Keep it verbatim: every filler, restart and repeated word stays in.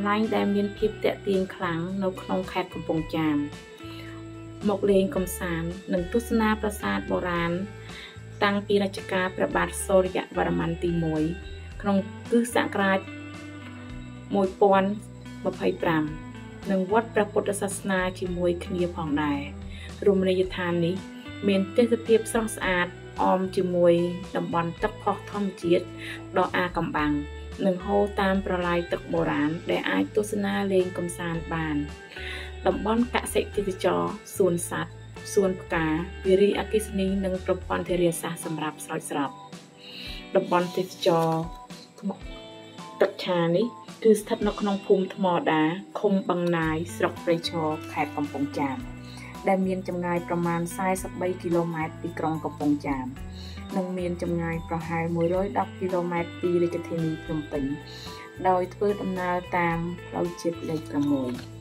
ឡាញដែលមានភាពតាក់ទាញខ្លាំងនៅក្នុងខេត្តកំពង់ចាមមកលេងកំសាន្តនិងទស្សនាប្រាសាទបុរាណតាំងពីរជ្ជកាលព្រះបាទសូរ្យវរ្ម័នទីមួយក្នុងទសសករាជមួយពាន់ម្ភៃប្រាំនិងវត្តព្រះពុទ្ធសាសនាជាមួយគ្នាផងដែររមណីយដ្ឋាននេះមានទេសភាពស្រស់ស្អាតអមជាមួយតំបន់ទឹកផុសធម្មជាតិដ៏អាថ៌កំបាំងនិងហូរតាមប្រឡាយទឹកបុរាណដែលអាចទស្សនាលេងកម្សាន្តបានតំបន់កសិទេសចរសួនសត្វសួនផ្កាវារីអគ្គិសនីនិងប្រព័ន្ធធារាសាស្ត្រសម្រាប់ស្រោចស្រពតំបន់ទេសចរទឹកឆានេះគឺស្ថិតនៅក្នុងភូមិថ្មដាឃុំបឹងណាយស្រុកព្រៃឈរខេត្តកំពង់ចាមដែលមានចម្ងាយប្រមាណសែនសិបបីគីឡូម៉ែត្រពីក្រុងកំពង់ចាមនិងមានចម្ងាយប្រហែលមួយរយដប់គីឡូម៉ែត្រពីរាជធានីភ្នំពេញដោយធ្វើដំណើរតាមផ្លូវជាតិលេខប្រាំមួយ